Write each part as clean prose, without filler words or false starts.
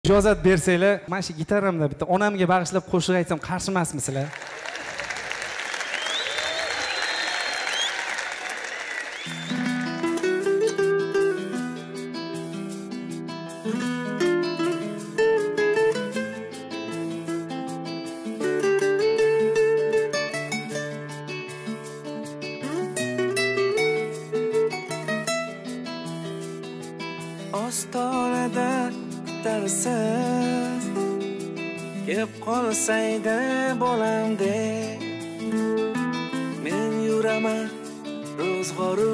ijozat bersanglar, mana shu gitaramda bitta onamga bag'ishlab qo'shiq aytsam qarshi emasmisizlar? Ostonada kutarsiz kelib qolsaydi bolamdek men yuraman ro'zg'oru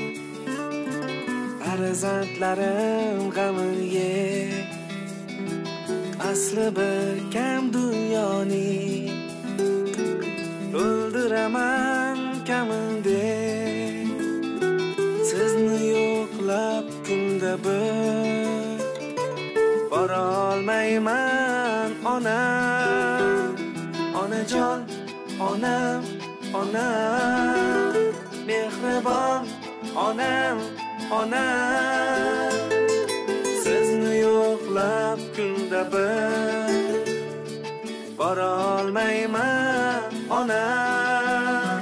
farzandlarim g'amiga asli bir kam dunyoning to'ldiraman kamindek sizni yo'qlab kunda bir borolmayman onam onajon onam onam mehribon onam onam sizni yo'qlab kunda bir borolmayman onam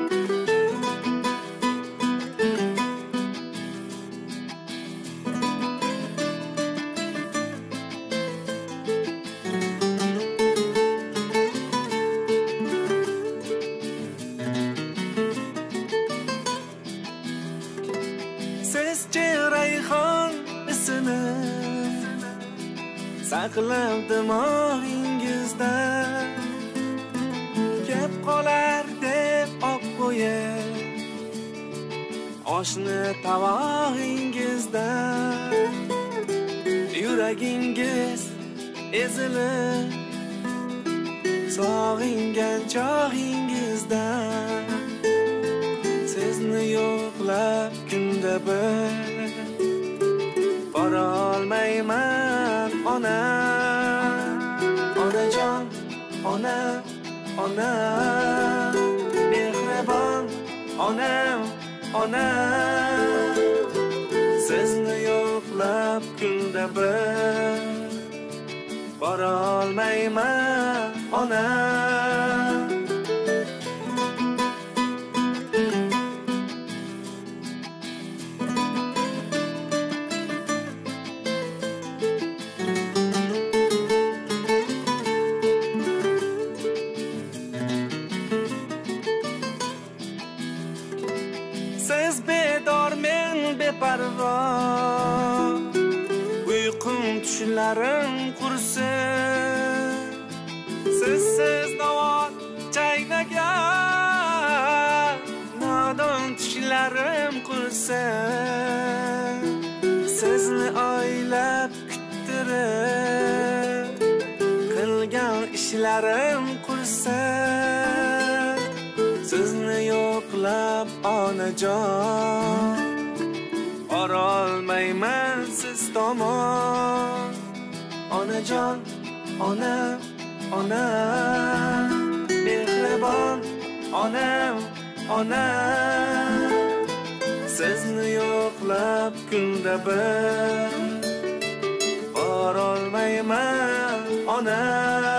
Sizce rayhon isini saqlab dimog'ingizda kep qolar deb qo'yib oshni tavog'ingizda yuragingiz ezilib sog'ingan chog'ingizda sizni yo'qlab kunda bir borolmayman onam onajon onam onam mehribon onam onam sizni yo'qlab kunda bir borolmayman onam Siz bedor men beparvo uyqum tushlarim qursin Sizsiz navot chaynagan nodon tushlarim qursin Sizni oylab kuttirib qilgan ishlarim qursin Sizni yo'qlab onajon borolmayman siz tomon onajon onam onam mehribon onam onam sizni yo'qlab kunda bir borolmayman onam